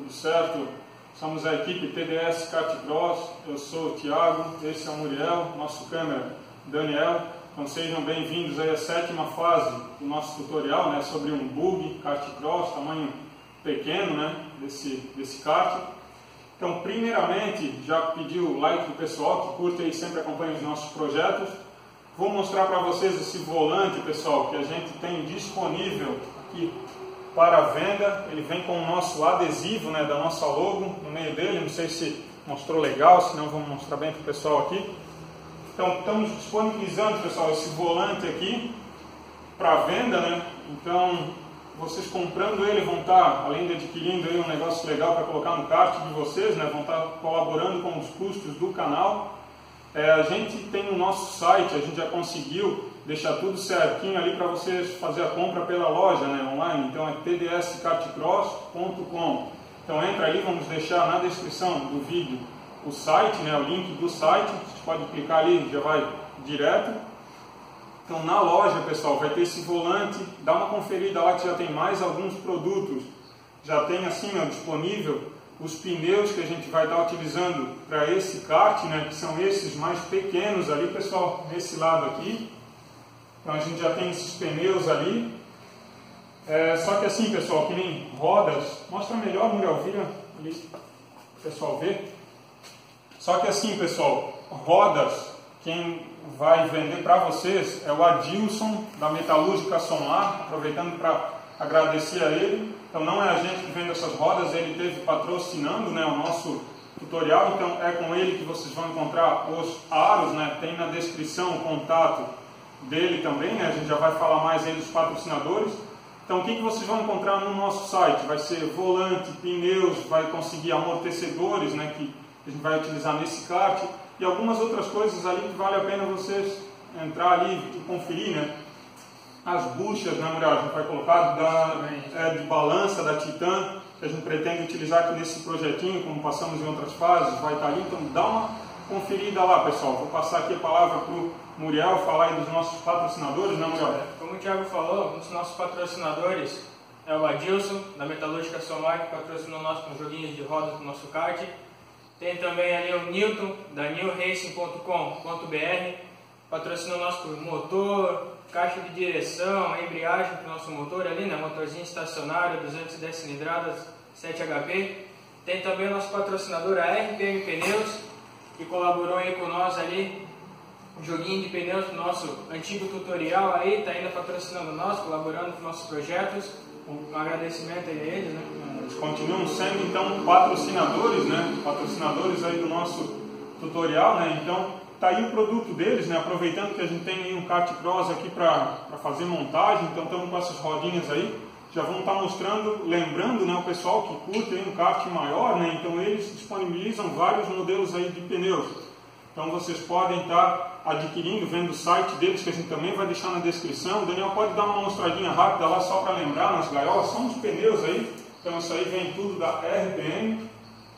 tudo certo? Somos a equipe TDS Kart Cross, eu sou o Thiago, esse é o Muriel, nosso câmera Daniel. Então sejam bem-vindos aí à 7ª fase do nosso tutorial, né, sobre um bug kart cross, tamanho pequeno, né, desse kart. Então, primeiramente, já pedi o like do pessoal que curte e sempre acompanha os nossos projetos. Vou mostrar para vocês esse volante, pessoal, que a gente tem disponível aqui para venda. Ele vem com o nosso adesivo, né, da nossa logo no meio dele. Não sei se mostrou legal, senão vamos mostrar bem para o pessoal aqui. Então, estamos disponibilizando, pessoal, esse volante aqui para venda, né? Então, vocês comprando ele vão estar, além de adquirindo aí um negócio legal para colocar no kart de vocês, né? Vão estar colaborando com os custos do canal. A gente tem o nosso site, a gente já conseguiu deixar tudo certinho ali para vocês fazer a compra pela loja, né, online. Então é tdskartcross.com. Então entra ali, vamos deixar na descrição do vídeo o site, né, o link do site. Você pode clicar ali, já vai direto. Então na loja, pessoal, vai ter esse volante. Dá uma conferida lá que já tem mais alguns produtos. Já tem assim, ó, disponível os pneus que a gente vai estar utilizando para esse kart, né, que são esses mais pequenos ali, pessoal, nesse lado aqui. Então a gente já tem esses pneus ali. Só que assim, pessoal, que nem rodas, mostra melhor, Muriel, vira ali para o pessoal ver. Só que assim, pessoal, rodas, quem vai vender para vocês é o Adilson, da Metalúrgica Solar, aproveitando para agradecer a ele. Então não é a gente que vende essas rodas, ele esteve patrocinando, né, o nosso tutorial, então é com ele que vocês vão encontrar os aros, né, tem na descrição o contato dele também, né, a gente já vai falar mais aí dos patrocinadores. Então o que vocês vão encontrar no nosso site? Vai ser volante, pneus, vai conseguir amortecedores, né, que a gente vai utilizar nesse kart, e algumas outras coisas ali que vale a pena vocês entrar ali e conferir, né. As buchas, né, Muriel, a gente vai colocar de balança da Titan, que a gente pretende utilizar aqui nesse projetinho, como passamos em outras fases, vai estar ali. Então dá uma conferida lá, pessoal. Vou passar aqui a palavra para o Muriel falar aí dos nossos patrocinadores, né, Muriel? Como o Thiago falou, um dos nossos patrocinadores é o Adilson, da Metalúrgica Solar, que patrocinou nós com joguinhos de rodas do nosso kart. Tem também ali o Newton, da newracing.com.br, patrocinou nós com motor, caixa de direção, a embreagem para o nosso motor ali, né? Motorzinho estacionário, 210 cilindradas, 7 HP. Tem também o nosso patrocinador, a RPM Pneus, que colaborou aí com nós ali, um joguinho de pneus do nosso antigo tutorial aí, está ainda patrocinando nós, colaborando com nossos projetos. Um agradecimento aí a eles, né? Eles continuam sendo, então, patrocinadores, né? Patrocinadores aí do nosso tutorial, né? Então, tá aí o produto deles, né? Aproveitando que a gente tem aí um kart cross aqui para fazer montagem, então estamos com essas rodinhas aí, já vão estar mostrando, lembrando, né, o pessoal que curte aí um kart maior, né? Então eles disponibilizam vários modelos aí de pneus. Então vocês podem estar adquirindo, vendo o site deles, que a gente também vai deixar na descrição. O Daniel pode dar uma mostradinha rápida lá só para lembrar nas gaiolas, são os pneus aí. Então isso aí vem tudo da RPM.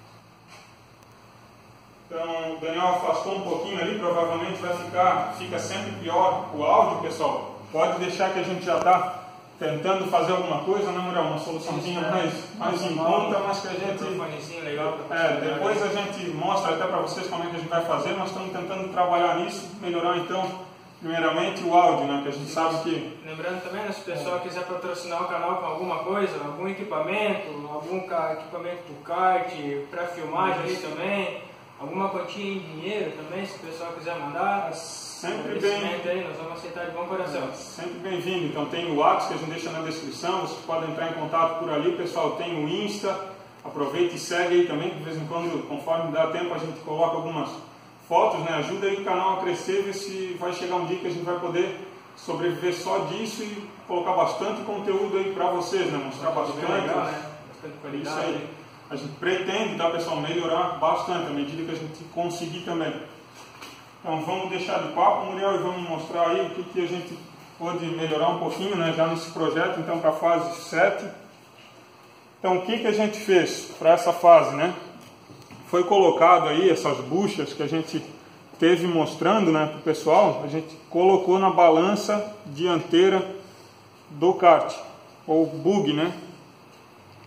Então, o Daniel afastou um pouquinho ali, provavelmente fica sempre pior o áudio, pessoal. Pode deixar que a gente já está tentando fazer alguma coisa, né, Muriel? Uma soluçãozinha mais em conta, mas que a gente... depois a gente mostra até para vocês como é que a gente vai fazer. Nós estamos tentando trabalhar nisso, melhorar então, primeiramente o áudio, né, que a gente sabe que... Lembrando também, né, se o pessoal quiser patrocinar o canal com alguma coisa, algum equipamento, algum equipamento do kart, para filmagem ali também, alguma quantia em dinheiro também, se o pessoal quiser mandar, sempre bem aí, nós vamos aceitar de bom coração. Sempre bem-vindo. Então tem o WhatsApp que a gente deixa na descrição, vocês podem entrar em contato por ali, pessoal. Tem o Insta, aproveita e segue aí também, que de vez em quando, conforme dá tempo, a gente coloca algumas fotos, né? Ajuda aí o canal a crescer, ver se vai chegar um dia que a gente vai poder sobreviver só disso e colocar bastante conteúdo aí para vocês, né? Mostrar bastante, legal, né? Bastante qualidade. Isso aí. A gente pretende, tá, pessoal, melhorar bastante à medida que a gente conseguir também. Então vamos deixar de papo, Muriel, e vamos mostrar aí o que a gente pode melhorar um pouquinho, né, já nesse projeto, então para a fase 7. Então o que a gente fez para essa fase, né? Foi colocado aí essas buchas que a gente teve mostrando, né, para o pessoal, a gente colocou na balança dianteira do kart, ou bug, né?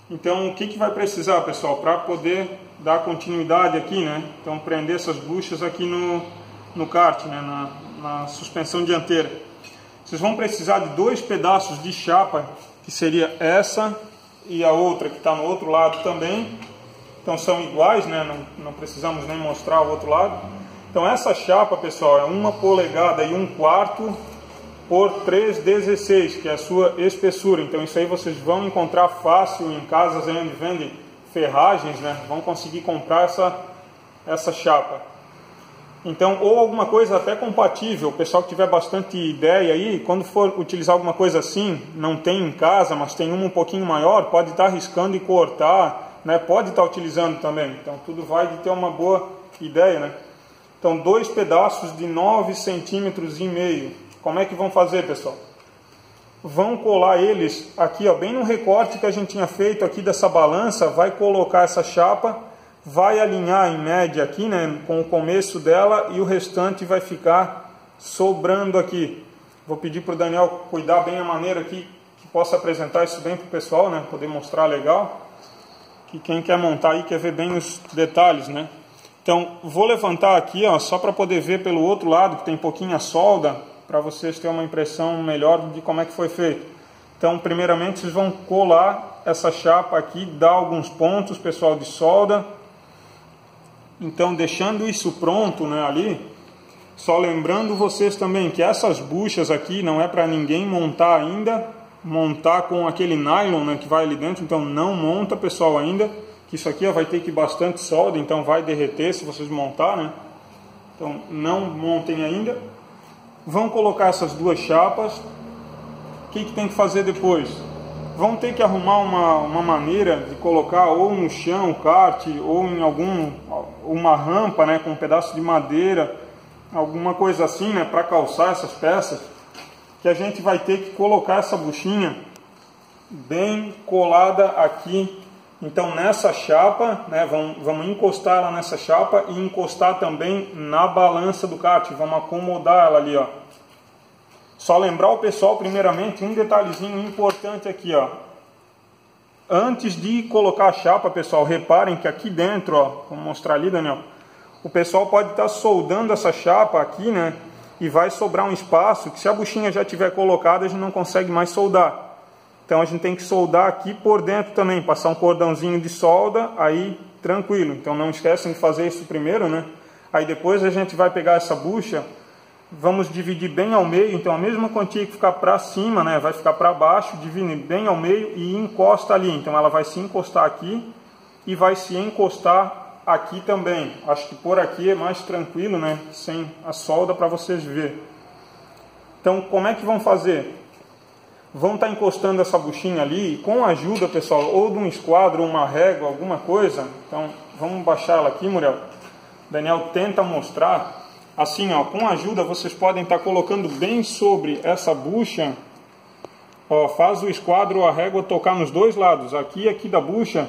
Então, o que vai precisar, pessoal, para poder dar continuidade aqui, né? Então, prender essas buchas aqui no kart, né? Na suspensão dianteira. Vocês vão precisar de 2 pedaços de chapa, que seria essa e a outra que está no outro lado também. Então, são iguais, né? Não precisamos nem mostrar o outro lado. Então, essa chapa, pessoal, é 1 polegada e 1/4 por 3,16, que é a sua espessura. Então isso aí vocês vão encontrar fácil em casas onde vendem ferragens, né? Vão conseguir comprar essa chapa. Então, ou alguma coisa até compatível, o pessoal que tiver bastante ideia aí, quando for utilizar alguma coisa assim, não tem em casa, mas tem uma um pouquinho maior, pode estar riscando e cortar, né? Pode estar utilizando também. Então tudo vai de ter uma boa ideia, né? Então 2 pedaços de 9,5 centímetros. Como é que vão fazer, pessoal? Vão colar eles aqui, ó, bem no recorte que a gente tinha feito aqui dessa balança, vai colocar essa chapa, vai alinhar em média aqui, né, com o começo dela, e o restante vai ficar sobrando aqui. Vou pedir para o Daniel cuidar bem a maneira aqui, que possa apresentar isso bem para o pessoal, né, poder mostrar legal. Que quem quer montar aí quer ver bem os detalhes, né. Então, vou levantar aqui, ó, só para poder ver pelo outro lado, que tem pouquinha solda, para vocês terem uma impressão melhor de como é que foi feito. Então, primeiramente, vocês vão colar essa chapa aqui, dar alguns pontos, pessoal, de solda. Então, deixando isso pronto, né, ali, só lembrando vocês também que essas buchas aqui não é para ninguém montar ainda, montar com aquele nylon, né, que vai ali dentro. Então, não monta, pessoal, ainda, que isso aqui ó, vai ter que ir bastante solda, então vai derreter se vocês montar, né? Então, não montem ainda. Vão colocar essas 2 chapas. O que tem que fazer depois? Vão ter que arrumar uma maneira de colocar ou no chão o kart, ou em uma rampa, né, com um pedaço de madeira, alguma coisa assim, né, para calçar essas peças, que a gente vai ter que colocar essa buchinha bem colada aqui. Então nessa chapa, né, vamos encostar ela nessa chapa e encostar também na balança do kart. Vamos acomodar ela ali, ó. Só lembrar o pessoal primeiramente um detalhezinho importante aqui, ó. Antes de colocar a chapa, pessoal, reparem que aqui dentro, ó, vou mostrar ali, Daniel, o pessoal pode estar soldando essa chapa aqui, né, e vai sobrar um espaço que se a buchinha já tiver colocada, a gente não consegue mais soldar. Então a gente tem que soldar aqui por dentro também, passar um cordãozinho de solda, aí tranquilo. Então não esquecem de fazer isso primeiro, né? Aí depois a gente vai pegar essa bucha, vamos dividir bem ao meio. Então a mesma quantia que ficar para cima, né, vai ficar para baixo, divide bem ao meio e encosta ali. Então ela vai se encostar aqui e vai se encostar aqui também. Acho que por aqui é mais tranquilo, né, sem a solda para vocês verem. Então como é que vão fazer? Vão estar encostando essa buchinha ali, com a ajuda, pessoal, ou de um esquadro, uma régua, alguma coisa. Então, vamos baixar ela aqui, Muriel. Daniel tenta mostrar. Assim, ó, com a ajuda, vocês podem estar colocando bem sobre essa bucha. Ó, faz o esquadro ou a régua tocar nos 2 lados, aqui e aqui da bucha.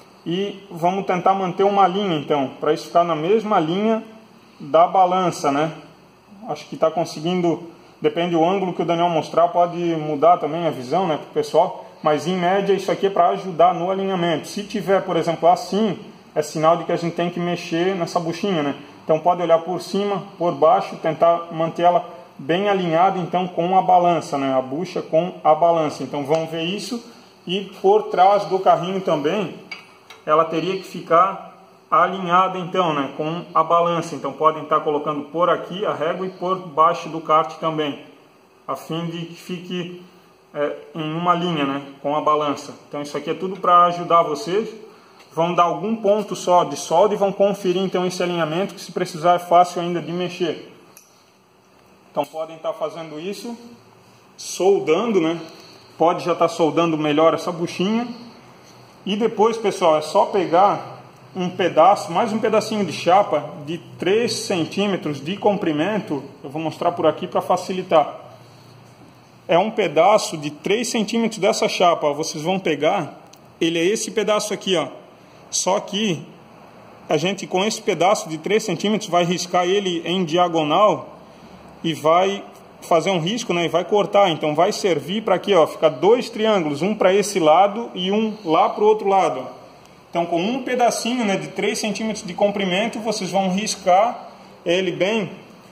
E vamos tentar manter uma linha, então, para isso ficar na mesma linha da balança, né? Acho que está conseguindo... Depende do ângulo que o Daniel mostrar, pode mudar também a visão, né, para o pessoal. Mas, em média, isso aqui é para ajudar no alinhamento. Se tiver, por exemplo, assim, é sinal de que a gente tem que mexer nessa buchinha, né? Então, pode olhar por cima, por baixo, tentar manter ela bem alinhada, então, com a balança, né? A bucha com a balança. Então, vamos ver isso. E por trás do carrinho também, ela teria que ficar alinhada, então, né, com a balança. Então podem estar colocando por aqui a régua e por baixo do kart também, a fim de que fique em uma linha, né, com a balança. Então isso aqui é tudo para ajudar vocês. Vão dar algum ponto só de solda e vão conferir então esse alinhamento, que se precisar é fácil ainda de mexer. Então podem estar fazendo isso, soldando, né, pode já estar soldando melhor essa buchinha. E depois, pessoal, é só pegar um pedaço, mais um pedacinho de chapa de 3 centímetros de comprimento. Eu vou mostrar por aqui para facilitar. É um pedaço de 3 centímetros dessa chapa, ó. Vocês vão pegar, ele é esse pedaço aqui, ó. Só que a gente com esse pedaço de 3 centímetros vai riscar ele em diagonal e vai fazer um risco, né, e vai cortar. Então vai servir para aqui, ó, ficar 2 triângulos, um para esse lado e um lá para o outro lado. Ó. Então com um pedacinho, né, de 3 centímetros de comprimento, vocês vão riscar ele bem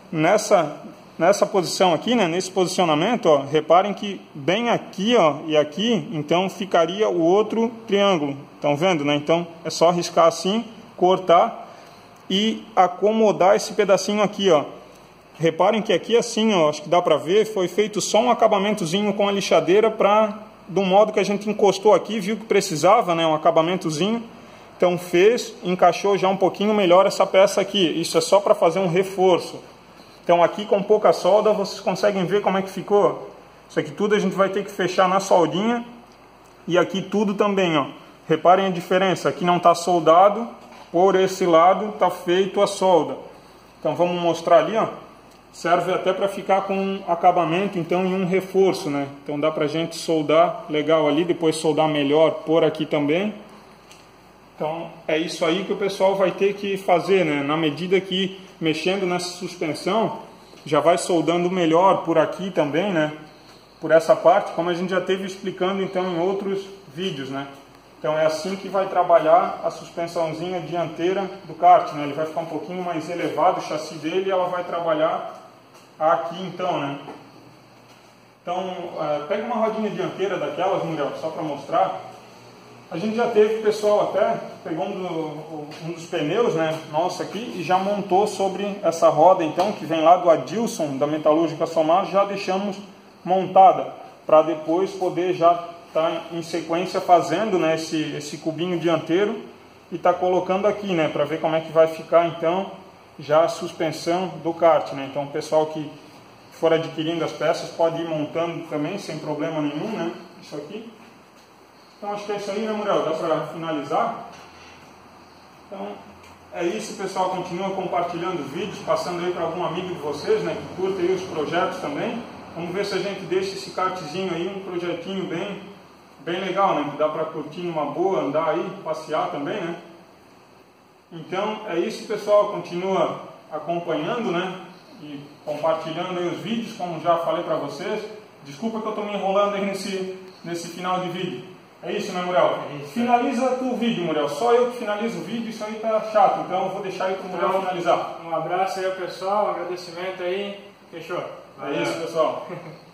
nessa posição aqui, né, nesse posicionamento. Ó, reparem que bem aqui, ó, e aqui, então ficaria o outro triângulo. Estão vendo, né? Então é só riscar assim, cortar e acomodar esse pedacinho aqui, ó. Reparem que aqui assim, ó, acho que dá para ver, foi feito só um acabamentozinho com a lixadeira do modo que a gente encostou aqui, viu que precisava, né, um acabamentozinho. Então fez, encaixou já um pouquinho melhor essa peça aqui. Isso é só para fazer um reforço. Então aqui com pouca solda vocês conseguem ver como é que ficou. Isso aqui tudo a gente vai ter que fechar na soldinha. E aqui tudo também, ó. Reparem a diferença, aqui não está soldado, por esse lado está feito a solda. Então vamos mostrar ali, ó. Serve até para ficar com um acabamento, então, e um reforço, né? Então dá para a gente soldar legal ali, depois soldar melhor por aqui também. Então é isso aí que o pessoal vai ter que fazer, né? Na medida que mexendo nessa suspensão, já vai soldando melhor por aqui também, né? Por essa parte, como a gente já esteve explicando então em outros vídeos, né? Então é assim que vai trabalhar a suspensãozinha dianteira do kart, né? Ele vai ficar um pouquinho mais elevado o chassi dele e ela vai trabalhar aqui então, né? Então, pega uma rodinha dianteira daquelas, Muriel, só para mostrar. A gente já teve, pessoal, até pegou um dos pneus, né, nosso aqui, e já montou sobre essa roda, então, que vem lá do Adilson, da Metalúrgica Somar, já deixamos montada, para depois poder já estar em sequência fazendo, né, esse cubinho dianteiro e tá colocando aqui, né, para ver como é que vai ficar, então, já a suspensão do kart, né? Então o pessoal que for adquirindo as peças pode ir montando também sem problema nenhum, né? Isso aqui. Então acho que é isso aí, né, Muriel? Dá para finalizar? Então é isso, pessoal. Continua compartilhando vídeos, passando aí para algum amigo de vocês, né, que curta aí os projetos também. Vamos ver se a gente deixa esse kartzinho aí, um projetinho bem legal, né? Que dá para curtir numa boa, andar aí, passear também, né? Então é isso, pessoal, continua acompanhando, né, e compartilhando aí os vídeos, como já falei para vocês. Desculpa que eu estou me enrolando aí nesse final de vídeo. É isso, né, Muriel? É isso. Finaliza tu o vídeo, Muriel. Só eu que finalizo o vídeo, isso aí tá chato, então eu vou deixar aí para o Muriel finalizar. Um abraço aí, pessoal, um agradecimento aí, fechou? É isso, pessoal.